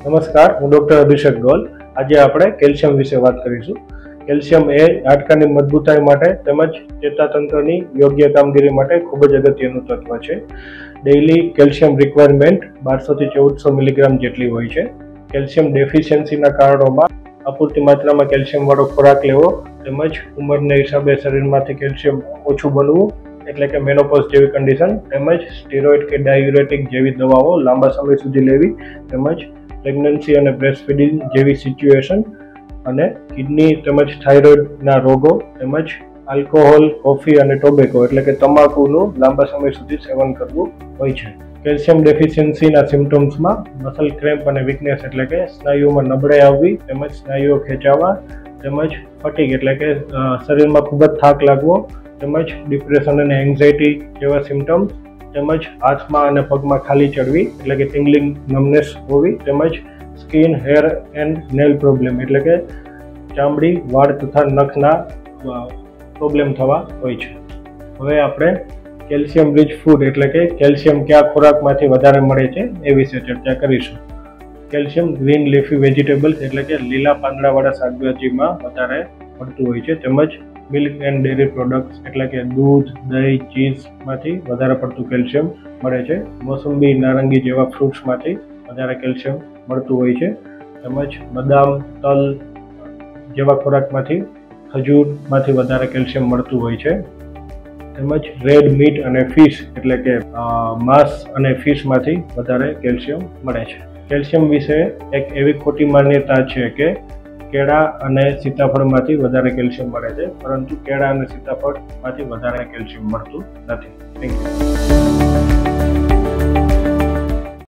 નમસ્કાર, હું ડૉક્ટર અભિષેક ગોલ. આજે આપણે કેલ્શિયમ વિશે વાત કરીશું. કેલ્શિયમ એ હાડકાની મજબૂતાઈ માટે તેમજ ચેતાતંત્રની યોગ્ય કામગીરી માટે ખૂબ જ અગત્યનું તત્વ છે. ડેઇલી કેલ્શિયમ રિક્વાયરમેન્ટ 1200 થી 1400 મિલીગ્રામ જેટલી હોય છે. કેલ્શિયમ ડેફિશિયન્સીના કારણોમાં અપૂરતી માત્રામાં કેલ્શિયમવાળો ખોરાક લેવો તેમજ ઉંમરના હિસાબે શરીરમાંથી કેલ્શિયમ ઓછું બનવું એટલે કે મેનોપોઝ જેવી કન્ડિશન, તેમજ સ્ટીરોઇડ કે ડાયુરેટિક જેવી દવાઓ લાંબા સમય સુધી લેવી, તેમજ પ્રેગ્નન્સી અને બ્રેસ્ટ ફીડિંગ જેવી સિચ્યુએશન, અને કિડની તેમજ થાઇરોઇડના રોગો, તેમજ આલ્કોહોલ, કોફી અને ટોબેકો એટલે કે તમાકુનું લાંબા સમય સુધી સેવન કરવું હોય છે. કેલ્શિયમ ડેફિશિયન્સીના સિમ્ટમ્સમાં મસલ ક્રેમ્પ અને વીકનેસ એટલે કે સ્નાયુઓમાં નબળાઈ આવવી, તેમજ સ્નાયુઓ ખેંચાવા, તેમજ ફટીગ એટલે કે શરીરમાં ખૂબ જ થાક લાગવો, તેમજ ડિપ્રેશન અને એન્ઝાયટી જેવા સિમ્ટમ્સ, તેમજ હાથમાં અને પગમાં ખાલી ચડવી એટલે કે ટિંગલિંગ નમનેસ હોવી, તેમજ skin, hair and nail problem એટલે કે ચામડી, વાળ તથા નખના પ્રોબ્લેમ થવા હોય છે. હવે આપણે કેલ્શિયમ રિચ ફૂડ એટલે કે કેલ્શિયમ કયા ખોરાકમાંથી વધારે મળે છે એ વિશે ચર્ચા કરીશું. કેલ્શિયમ ગ્રીન લીફી વેજીટેબલ્સ એટલે કે લીલા પાંદડાવાળા શાકભાજીમાં વધારે મળતું હોય છે, તેમજ મિલ્ક એન્ડ ડેરી પ્રોડક્ટ્સ એટલે કે દૂધ, દહીં, ચીઝમાંથી વધારે પડતું કેલ્શિયમ મળે છે. મોસંબી, નારંગી જેવા ફ્રૂટ્સમાંથી વધારે કેલ્શિયમ મળતું હોય છે, તેમજ બદામ, તલ જેવા ખોરાકમાંથી, ખજૂરમાંથી વધારે કેલ્શિયમ મળતું હોય છે, તેમજ રેડ મીટ અને ફિશ એટલે કે માંસ અને ફિશમાંથી વધારે કેલ્શિયમ મળે છે. કેલ્શિયમ વિશે એક એવી ખોટી માન્યતા છે કે કેળા અને સીતાફળમાંથી વધારે કેલ્શિયમ મળે છે, પરંતુ કેળા અને સીતાફળમાંથી વધારે કેલ્શિયમ મળતું નથી. Thank you.